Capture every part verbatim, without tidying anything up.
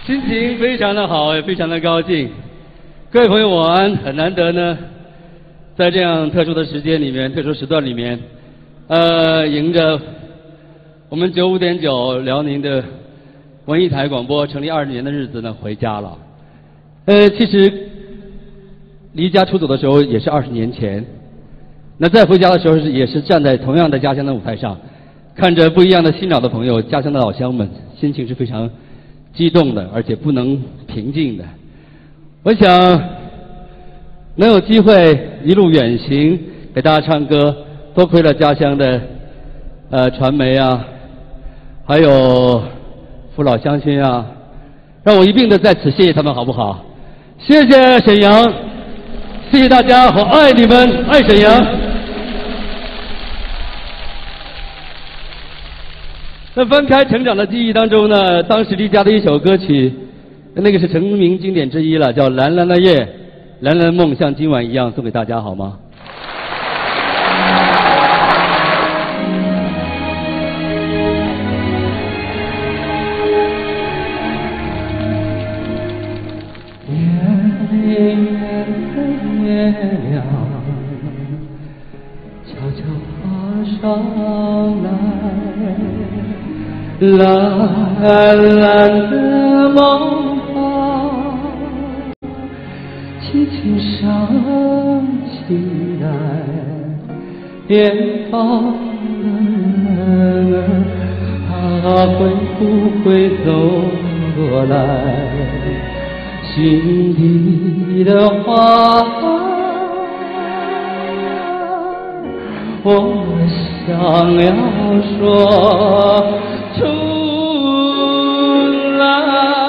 心情非常的好，也非常的高兴。各位朋友晚安，很难得呢，在这样特殊的时间里面、特殊时段里面，呃，迎着我们九五点九辽宁的文艺台广播成立二十年的日子呢，回家了。呃，其实离家出走的时候也是二十年前，那再回家的时候是也是站在同样的家乡的舞台上，看着不一样的新老的朋友、家乡的老乡们，心情是非常激动的，而且不能平静的。我想能有机会一路远行给大家唱歌，多亏了家乡的呃传媒啊，还有父老乡亲啊，让我一并的在此谢谢他们，好不好？谢谢沈阳，谢谢大家，我爱你们，爱沈阳。那翻开成长的记忆当中呢，当时离家的一首歌曲，那个是成名经典之一了，叫《蓝蓝的夜》，蓝蓝的梦像今晚一样，送给大家好吗？ 月亮悄悄爬上来，蓝蓝的梦啊，轻轻响起来，远方的人儿，他会不会走过来？心底的话，我想要说出来。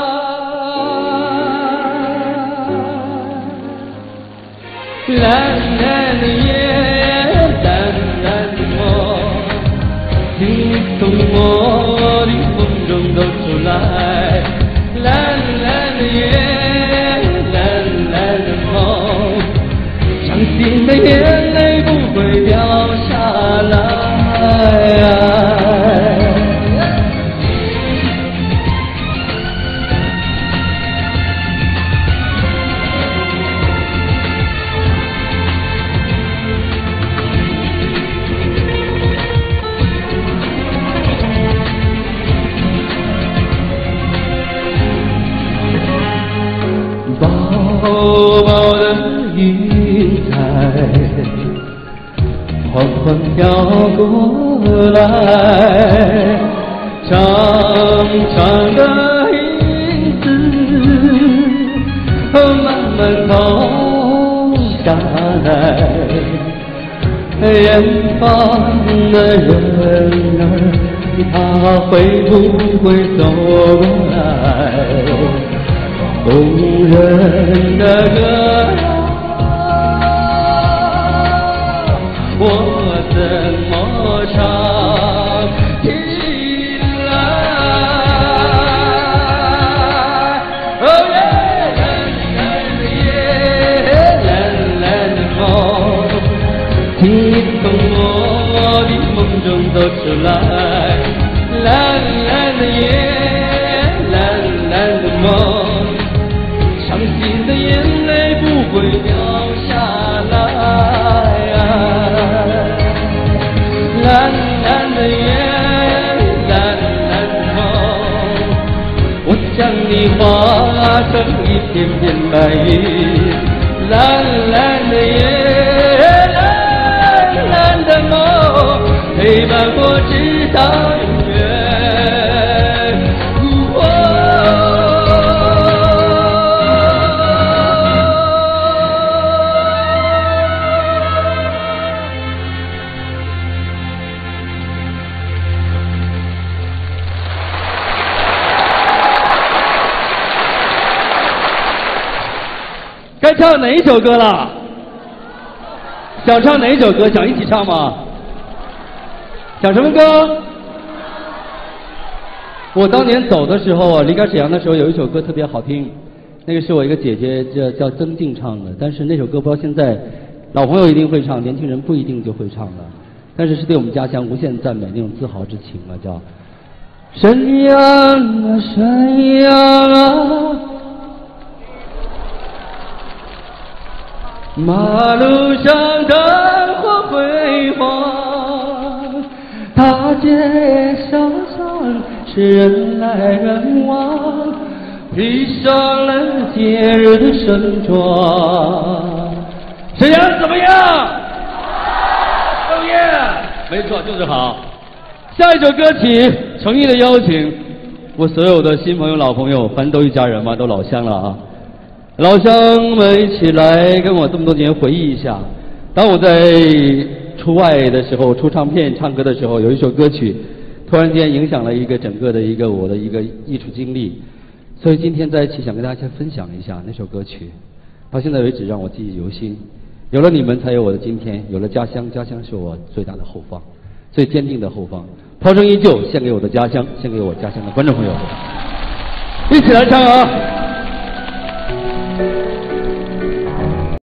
蓝蓝的夜，蓝蓝的梦，请从我的梦中走出来。蓝蓝的夜。伤心的眼泪不会掉下来。薄薄的云彩缓缓飘过来，长长的影子慢慢走下来，远方的人儿，他会不会走过来？动人的歌，我怎么唱起来？哦耶，蓝蓝的夜，蓝蓝的梦，请从我的梦中走出来。蓝蓝的夜，蓝蓝的梦。伤心的眼泪不会掉下来，蓝蓝的夜，蓝蓝的梦，我将你化成一片片白云。蓝蓝的夜，蓝蓝的梦，陪伴我直到永远。该唱哪一首歌了？想唱哪一首歌？想一起唱吗？想什么歌？我当年走的时候啊，离开沈阳的时候，有一首歌特别好听，那个是我一个姐姐叫叫曾静唱的，但是那首歌不知道现在老朋友一定会唱，年轻人不一定就会唱了，但是是对我们家乡无限赞美那种自豪之情了，叫沈阳啊沈阳啊，马路上灯火辉煌，大街小巷是人来人往，披上了节日的盛装。沈阳怎么样？哦耶！ 没错，就是好。下一首歌曲，诚意的邀请我所有的新朋友、老朋友，反正都一家人嘛，都老乡了啊。老乡们一起来跟我这么多年回忆一下，当我在出外的时候，出唱片、唱歌的时候，有一首歌曲，突然间影响了一个整个的一个我的一个艺术经历，所以今天在一起想跟大家分享一下那首歌曲，到现在为止让我记忆犹新。有了你们，才有我的今天；有了家乡，家乡是我最大的后方，最坚定的后方。涛声依旧，献给我的家乡，献给我家乡的观众朋友，一起来唱啊！